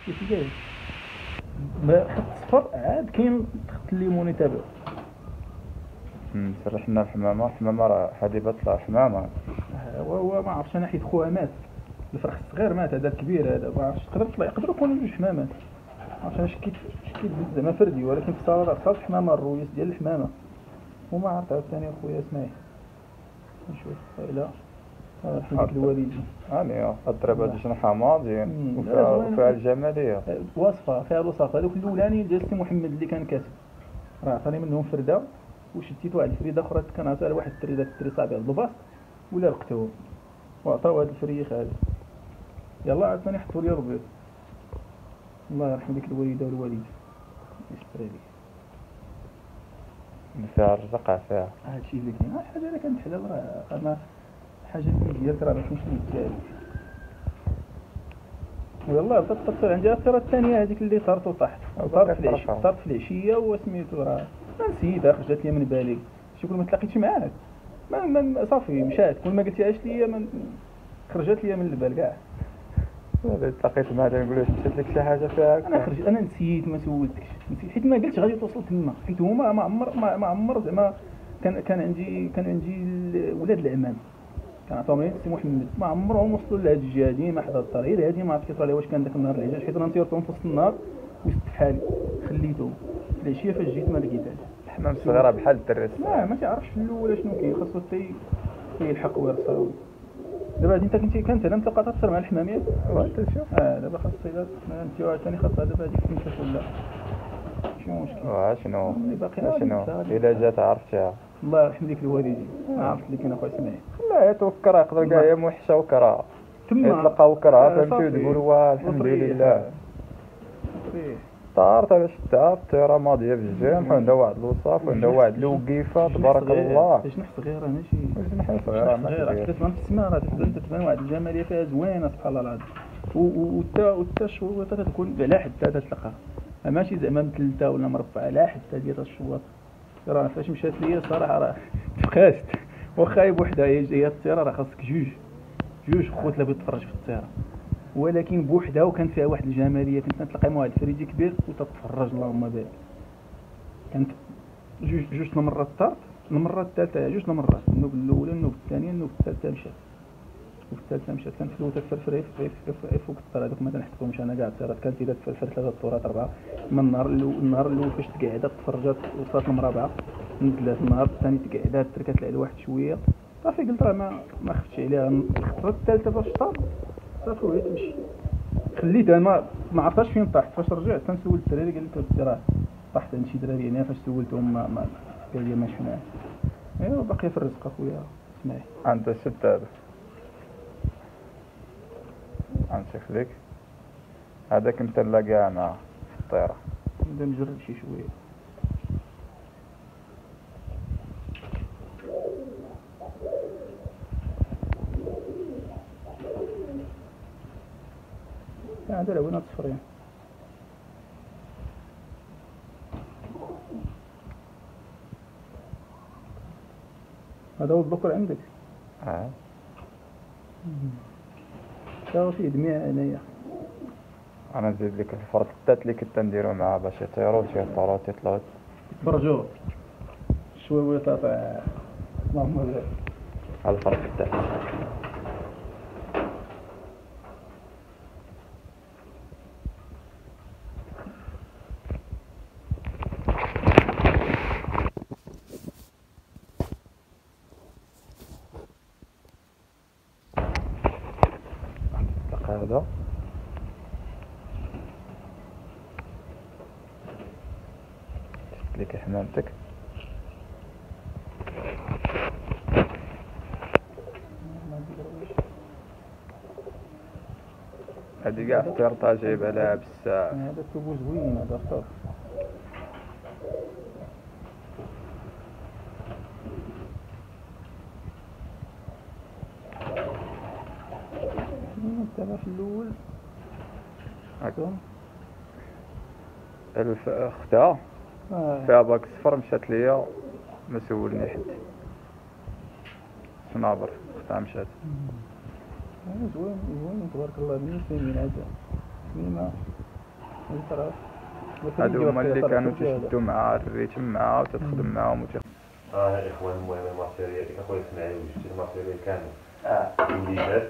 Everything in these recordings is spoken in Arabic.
كيف جاي خط صفر عاد كاين خط الليموني تابعو. سرحنا الحمامة راه حديبة طلع حمامة. هو ما عرفتش انا حيت خوها مات، الفرخ الصغير مات، هذا الكبير هذا ما عرفتش تقدر تطلع، يقدروا يكونوا جوج حمامات، ما عرفتش انا شكيت زعما فردي، ولكن في الصالة صافي حمامة الرويس ديال الحمامة. وما عرفت عاوتاني اخويا اسمعي نشوف لا حيت الوالدين هاني الضرب هاد جناحها ماضيين زوينة وفيها الجمالية واصفة فيها الوصافة. هذوك الاولاني ديال سي محمد اللي كان كاتب راه عطاني منهم فردة، وشديت واحد الفريدة اخرى كان عطاها لواحد الدري، داك الدري صاحبي عبد الباسط ولا لقيتوه وعطاو هاد الفريخ هذا. يلا عاوتاني حطوا لي ربيض، الله يرحم ديك الوالدة والوالد يستر عليك. فيها الرقع فيها هادشي اللي كاين، الحاجة اللي كانت حلال راه ما حاجة اللي ديالك راه مكاينش اللي يتجاهل. ويلا بدات تطير عندي الطيرة الثانية هذيك اللي طارت وطاحت، طارت في العشية وسميتو راه نسيتها خرجت لي من بالي، شي كل ما تلاقيتش معاك ما صافي مشات، كل ما قلتيهاش ليا من خرجت لي من البال كاع. تلاقيت مع هذا نقول له مشات لك شي حاجة فيها انا نسيت ما سولتكش، نسيت حيت ما قلتش غادي توصل تما، حيت هما ما عمر زعما كان عندي ولاد العمام كان عطاهم لي سي محمد، ما عمرهم وصلوا لهاد الجهه ديما حدا الطريق هادي، ما عرفت كيطرى لي واش كان داك النهار العجاج، حيت انا نطيرتهم في وسط النهار وسط حالي خليتهم في العشيه فاش جيت ما لقيتهاش. الحمام صغيره بحال الدري ما تعرفش في الاول شنو كاين، خاصو حتى يلحق ويرصاوي. دابا هادي انت كنت انا متلقى تتصل مع الحماميات تشوف دابا خاص الصيدات انت عاوتاني خاصها دابا هذيك تمشي ولا شنو مشكل شنو باقي الا جات عرفتيها الله يرحم ديك الوالدين عرفت اللي كاين اخويا اسماعيل لا يتوكر يقدر كاع هي موحشه وكرا يتلقى وكرا فهمتي تقول الحمد لله طارت باش الطياره ماضيه بالجامع وعندها واحد الوصاف وعندها واحد الوقيفه تبارك الله. جناح صغيره ماشي جناح صغيره كتبان في السماء راه تبان واحد الجماليه فيها زوينه سبحان الله العظيم. وتا الشوط تكون على حده تتلقى ماشي زعما مثلثه ولا مربعه، على حده ديال الشواط. راه فاش مشات ليا الصراحه راه تفقاست، واخا بوحدها هي الطياره راه خاصك جوج خوت اللي بيتفرج في الطياره، ولكن بوحدها وكان فيها واحد الجماليه، كنت نتلقى مع واحد الفريدي كبير وتتفرج اللهم بارك. كانت جوج المرات طارت، المره الثالثه جوج المرات، النوب الاولى النوب الثانيه النوب الثالثه مشات، وفي الثالثه مشات كانت فلوتها تفرفر فوق الطياره. هذوك ما تنحطهمش انا كاع الطيارات كانت اذا تفرفر ثلاثه طورات اربعه. من النهار الاول فاش تقعدت تفرجت وصلت المرابعه نزلت، النهار الثاني تقعدات تركت على واحد شويه صافي قلت راه ما خفتش عليها. الخطره الثالثه فاش طارت صافي وهي تمشي خليتها، ما عرفتش فين طاحت. فاش رجعت تنسول الدراري قال لي راه طاحت عند شي دراري هنا، فاش سولتهم ما قال لي ما شفناش. ايوا باقي في الرزق اخويا اسمعي انت شفت هذا غنشوف لك هذاك انت نلاقيها انا في الطياره نبدا نجرب شي شويه. هذا العوينات صفرين هذا هو البكر عندك فيه دميع هنايا. انا نزيد لك الفرد الثالث اللي كنت نديرو معاه باش يطيروا تيطلعوا يتفرجوا شويه طاطا اللهم بارك. هذا الفرد الثالث هذا شفت لك حمامتك هذه كاع فطرتها جايبه لها بزاف. هذا التوبو زوين هذا الصوت. دابا في الاول هاكا اختها فيها باك صفر مشات ليا ما سولني حد صنابر اختها مشات زوين تبارك الله. 200 عاد كلمه هادو هما اللي كانوا تيشدوا مع الريتم معها وتتخدم معاهم الاخوان المهم الماتيريال ديك اخويا اسماعيل وجدتي الماتيريال كامل وليدات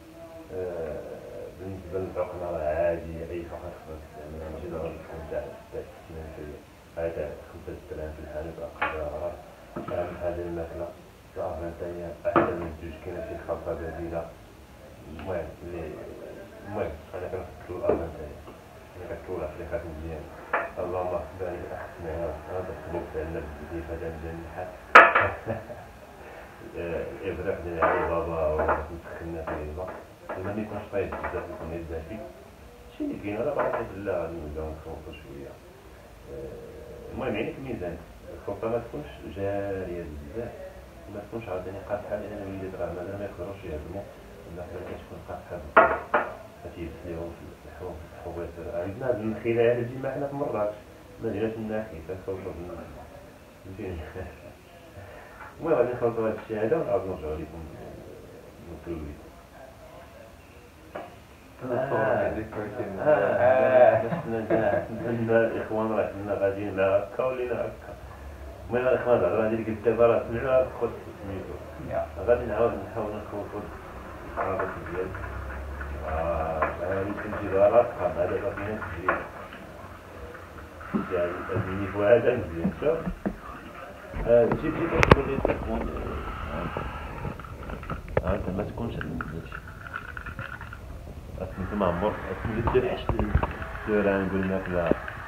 بالنسبه للعقله راه عادي اي فقط تستعمل ماشي ضروري تكون تاع 60 شويه هذا 5 دراهم في الحانوت اقدر اهم حاجه الماكله صافي ثانيه احسن من الجوج كاينه شي خلطه بديله المهم انا كنفضل الارض ثانيه انا كنكول عفريقات مزيان اللهم باني احسن هذا الطبوب تاعنا بزاف هذا مزيان الحال الابريق ديال علي بابا ونسخنا فيه الماء ما يكونش طايب بزاف يكون دافي شي اللي كاين راه باغي لا غادي نبداو نخلطو شويه المهم يعني في الميزان الخلطه ما تكونش جاريه بزاف ما تكونش عاوتاني قاصحه لان الوليدات راه مازال ما يقدروش يهضموا الماكله كتكون قاصحه كتيبسليهم في اللحوم في الحوات عندنا هاد النخيله هادي ديما حنا في مراكش ما جيناش الناخي كنخلطو فهمتيني المهم غادي نخلطو هاد الشيء هذا ونعاود نرجعو لكم نكملو الاخوان راه كنا غاديين مع هكا ولينا هكا المهم الاخوان زعما هادي اللي قلت دابا راه سمعوها خذ سميتو غادي نعاود نحاول نخلطو الخرابط ديال هادي كنجيبها راسخه مع دابا فينا التجريب ديال النيفو هذا مزيان شوف جيب كتقول لي الاخوان هاكا ما تكونش اسميتو معمر اسميتو دير حشد السيران قلنا كذا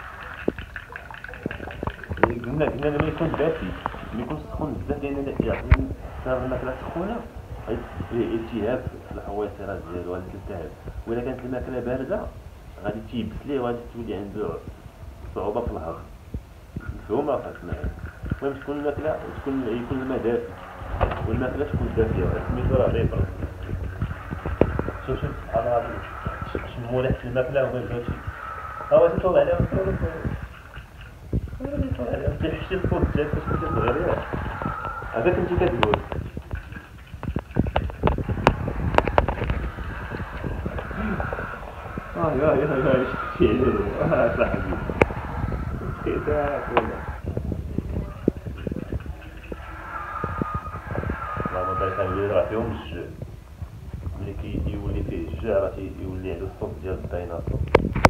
قلنا ما يكون دافي ما يكونش سخون بزاف لان يعطيني الماكله سخونه التهاب في الحويصرات ديالو غادي تلتهب وإلا كانت الماكله بارده غادي تيبس ليه وغادي تولي عنده صعوبه في الهضم مفهوم راه معايا المهم تكون الماكله يكون الماء دافي والماكله تكون دافيه سميتو راه غير شوف انا شمو ريحه الماكله وما يبغيوش هو تطلع عليهم تحشي الفوق ديالك باش كتبغي غير هذاك انت كتقول يا شتي صاحبي كيفاك والله ما بغيت نقول راه فيهم الجوع ملي كيولي فيه الجوع راه يولي عنده الصوت ديال الديناصور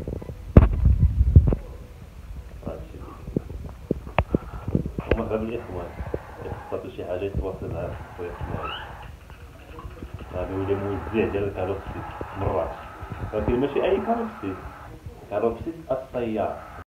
هما غير الاخوان خاصو شي حاجه يتواصل معاه خويا اسماعيل غادي يولي موزع ديال الكاروسي مرات ولكن ماشي اي كاروسي السيار